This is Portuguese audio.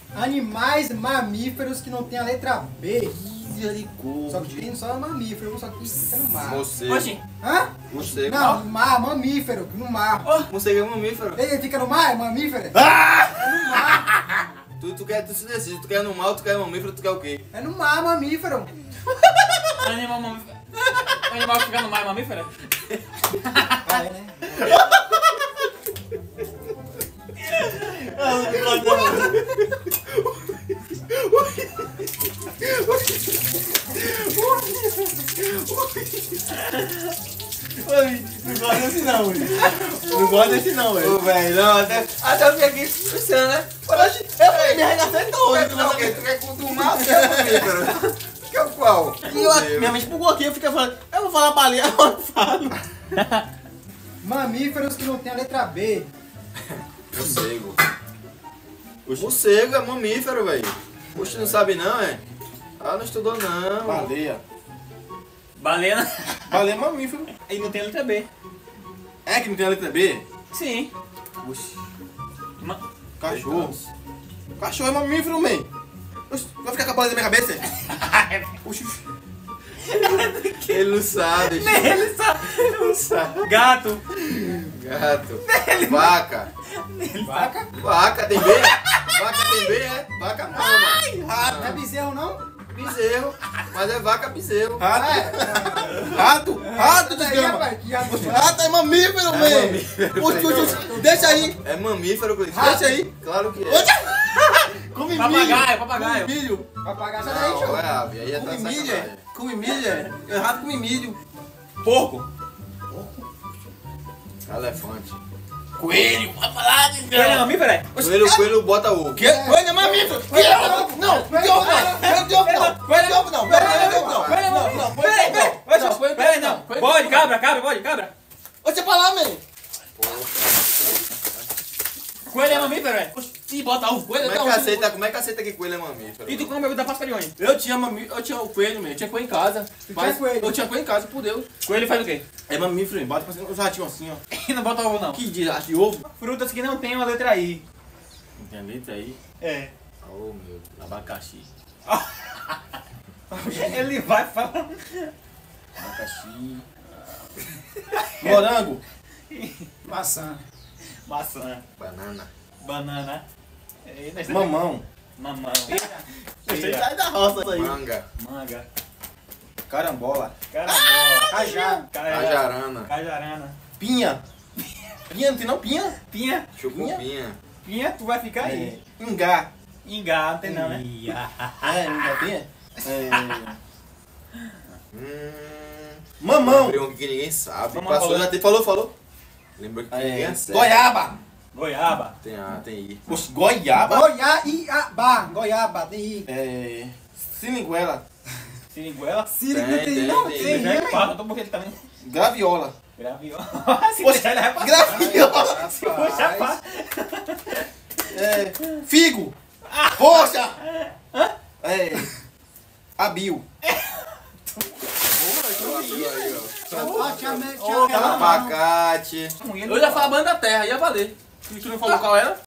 Animais mamíferos que não tem a letra B. Só que tem só mamífero, só que fica no mar. Morcego. Oxi. Hã? Morcego. Não, no mar, mamífero, no mar. Morcego é mamífero. Ele fica no mar, é mamífero? Ah! É no mar. Tu se decide, tu quer no mar, tu quer mamífero, tu quer o quê? É no mar, mamífero. Animal mamífero. Animal que fica no mar é mamífero? É, né? Não gosto desse não, velho. Não gosto desse não, velho. Ô, velho, não, até eu fiquei aqui pensando, né? Eu me arregacei todo. Tu quer com do mar, tu quer mamífero? Tu quer o qual? E minha mente bugou aqui, eu fiquei falando, eu vou falar baleia, eu não falo. Mamíferos que não tem a letra B. Morcego. Morcego é mamífero, velho. Poxa, não sabe não, é? Ah, não estudou não. Baleia. Baleia. Baleia é mamífero. E não tem letra B. É que não tem a letra B? Sim. Oxi. Ma- Cachorro. Cachorro é mamífero, man. Oxi, vai ficar com a bola na minha cabeça? Oxi. Ele não sabe. Ele sabe. não sabe. Gato. Gato. Vaca. Vaca? Vaca tem B? Vaca tem B, é? Vaca mama. Não é bezerro, não? Bezerro. Mas é vaca bezerro. Rato. É. Rato. Rato, Daí, desgrama. rapaz, que rato é? Rato é mamífero, man. mamífero. Oxi, oxi. Deixa aí. É mamífero, Cleiton. Deixa aí. Claro que é. Oxi. Come milho. Papagaio, papagaio. Come milho. Papagaio, sai daí, Não, show. é ave. Aí já tá Come milho, sacanagem. é. Come milho, é. Rato come milho. Porco. Elefante. Coelho. Vai falar, Ele é desgrama. mamífero, é? Coelho bota ovo. Que? Coelho é mamífero. Que ovo? Não, que ovo não. Coelho de ovo não. Coelho de ovo não. Coelho de ovo não. Coelho é Não, mamífero. não. Peraí, peraí. Não, coelho de Peraí, ovo não. não. Coelho de Bode, ovo cabra, cabra, bode, cabra. Deixa pra lá, man. Coelho é mamífero, é? Ih, bota ovo. Coelho Como é que aceita que coelho é mamífero? E tu come bebida páscoa de onde? Eu tinha o coelho, man. Eu tinha coelho em casa. Mas coelho? eu tinha coelho em casa, por Deus. Coelho faz o quê? É mamífero, hein? Bota pra os ratinhos assim, ó. E não bota ovo, não. Que diz? Acho de ovo? Frutas que não tem uma letra I. Não tem letra aí. É. Oh, meu Deus. Abacaxi. Ele vai falando. Abacaxi. Morango. Maçã. Maçã. Banana. Banana. Mamão. Mamão. Você sai da roça aí. Manga. Manga. Carambola. Carabola. Cajá. Cajarana. Cajarana. Pinha. Pinha, não tem não? Pinha? Pinha. Chucupinha. Pinha, tu vai ficar aí. Ingá. Ingá, não tem não, né? Ingá pinha? Hum... Mamão. Lembrei um que ninguém sabe. Mamão Passou, rolê. já tem, falou. Lembrou que ninguém acerta. Goiaba. Goiaba. Tem A, tem I. Oxe, goiaba? Goiaba. Goiaba, tem I. Siriguela. Siriguela. Siri, Tem, não tem tem, não, tem. tem. Já é quatro, eu tô porque ele também. Graviola. Graviola. Oxe, Se ele vai passar. graviola. Puxa, pá. Figo. Poxa. Abil. Abacate. Eu já falei a banda da terra, ia valer. Tu não falou qual era?